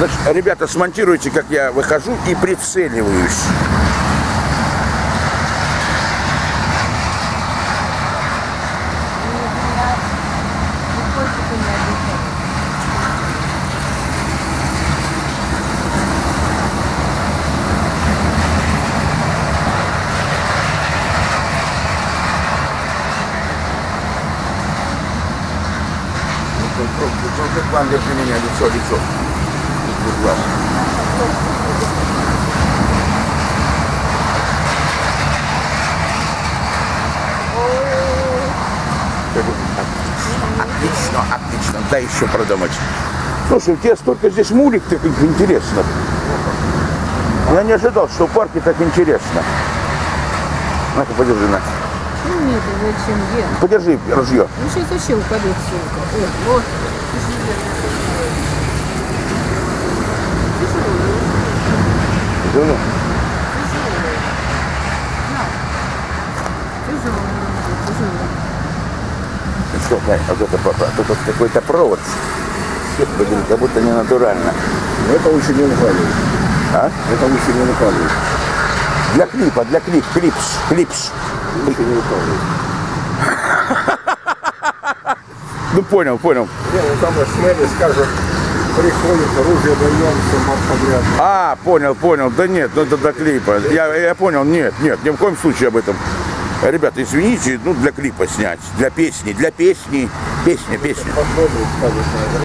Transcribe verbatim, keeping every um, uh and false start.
Значит, ребята, смонтируйте, как я выхожу и прицеливаюсь. План для меня лицо, лицо. Глаз. Отлично, отлично. Дай еще продумать. Слушай, у тебя столько здесь мулик таких интересных. Я не ожидал, что в парке так интересно. На-ка, подержи, на. Ну нет, зачем я? Подержи ружье. Ну сейчас вообще упадет ссылка. О, вот. Тяжело? Что, дай, вот это папа, тут вот какой-то провод. Блин, как будто не натурально. Но это лучше не накладывать. А? Это лучше не накладывать. Для клипа, для клип, клипс, клипс. Лучше не накладывать. Ну понял, понял. Не, ну там смены скажут, приходит, оружие даем, все подряд. А, понял, понял. Да нет, ну это для клипа. Я, я понял, нет, нет, ни в коем случае об этом. Ребята, извините, ну для клипа снять, для песни, для песни, песня, песня.